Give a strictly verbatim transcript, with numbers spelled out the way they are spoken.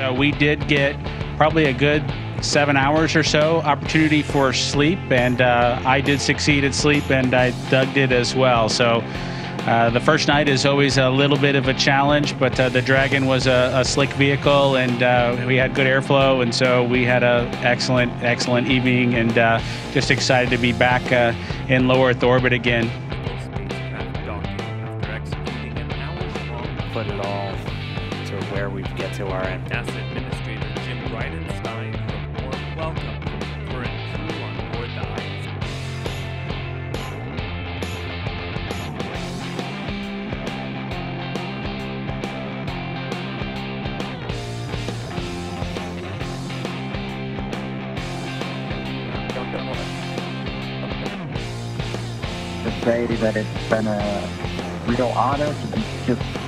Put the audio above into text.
Uh, we did get probably a good seven hours or so opportunity for sleep, and uh, I did succeed at sleep, and I Doug did as well. So uh, the first night is always a little bit of a challenge, but uh, the Dragon was a, a slick vehicle, and uh, we had good airflow, and so we had an excellent, excellent evening, and uh, just excited to be back uh, in low Earth orbit again. Put it all to where we get to our end. NASA Administrator Jim Bridenstine from warm welcome to the current crew on board the I S S. To say that it's been a real honor to be just